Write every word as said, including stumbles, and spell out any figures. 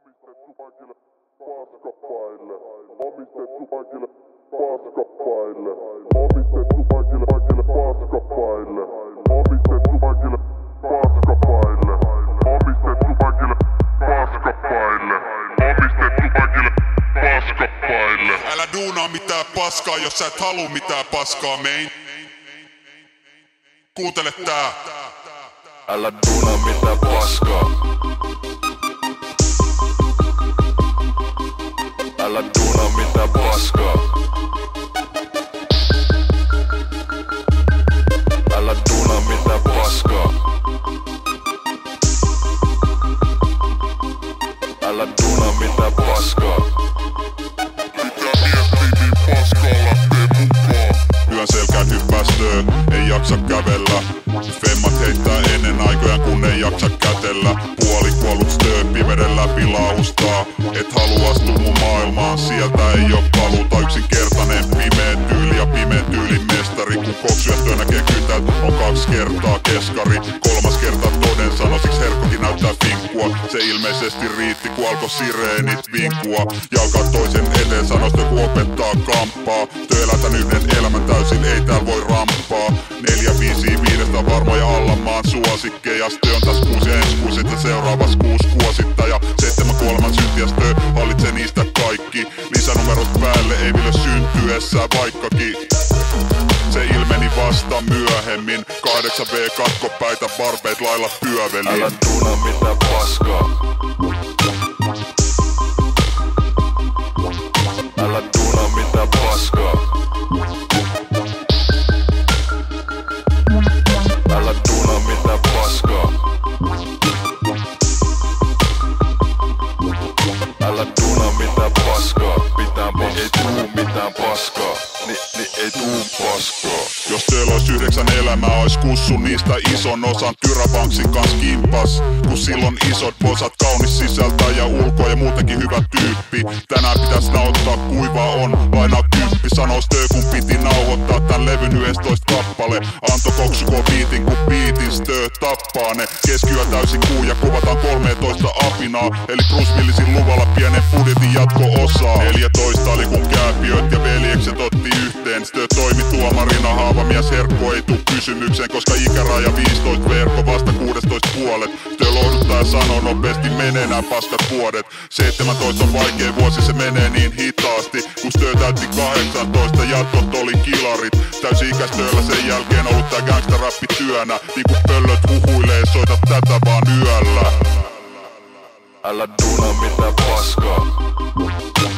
Omistettu kaikille paskapaille. Omistettu kaikille paskapaille. Omistettu kaikille kaikille paskapaille. Omistettu kaikille paskapaille. Omistettu kaikille paskapaille. Omistettu kaikille paskapaille. Älä duunaa mitään paskaa, jos sä et halua mitään paskaa, mein. Kuuntele tää. Älä duunaa mitään paskaa. Älä duunaa mitään paskaa. Älä duunaa mitään paskaa. Älä duunaa mitään paskaa. Mitä miettii, niin paskaa lähtee mukaan. Yön selkään hyppästöö, ei jaksa kävellä. Femmat heittää ennen aikojaan kun ei jaksa kätellä. Puolikuollut stöö, pimeyden läpi laustaa. Et halua astua mun maailmaan, sieltä ei oo paluuta. Yksinkertainen pimeä tyyli ja pimeä tyylin mestari. Kun koksyöstöä näkee kytät, on kaksi kertaa keskari. Kolmas kerta toden sano, siksi herkkokin näyttää finkkua. Se ilmeisesti riitti kun alkoi sireenit vinkua. Jalkaa toisen eteen sanois joku opettaa kamppaa. Työ elätän yhden elämän täysin, ei tääl voi rampaa. Neljä viisi viidestä varmoja alla maan suosikkeja. Stö on täs kuusi ja ensi kuusi, sitten seuraavas kuusi kuosittaja. Seitsemän kuoleman syntiä stö, hallitsee niistä kaikki. Lisänumerot päälle ei vielä syntyessä vaikkakin. Se ilmeni vasta myöhemmin. kahdeksan B katkopäitä, barbeet lailla pyöveli. Älä duunaa mitään paskaa. Älä duunaa mitään paskaa. Älä duunaa mitään paskaa. Älä duunaa mitään paskaa. Pitää paskaa. Ei tuu mitään paskaa. Ni, ni ei tuu paskaa. Jos teillä ois yhdeksän elämää, ois kussu niistä ison osan. Tyrabanksin kans kimpas, kun silloin isot posat. Kaunis sisältä ja ulkoa ja muutenkin hyvä tyyppi. Tänään pitäis nauttaa kuiva on, lainaa kymppi. Sanoo Stö kun piti nauhoittaa tän levyn yhdestoista kappale. Anto koksuko biitin kun biitin Stö tappaa ne. Keskiyö täysin kuu ja kuvataan kolmetoista apinaa. Eli Bruce Willisin luvalla pienen budjetin jatko-osaa. neljätoista oli kun kääpiöt ja veljekset otti yhteen. Stö toimi tuomarina, haavamies herkko ei tuu kysymykseen. Koska ikäraja viisitoista, verkko vasta kuusitoista puolet. Stö lohduttaa ja sanoo nopeasti menee nää paskat vuodet. seitsemäntoista on vaikea vuosi, se menee niin hitaasti. Kun Stö täytti kahdeksantoista, jatkot oli kilarit. Täysi-ikästöillä sen jälkeen ollut tää gangsta-rappi työnä. Niinku pöllöt huhuilee, soita tätä vaan yöllä. Älä duunaa mitään paskaa.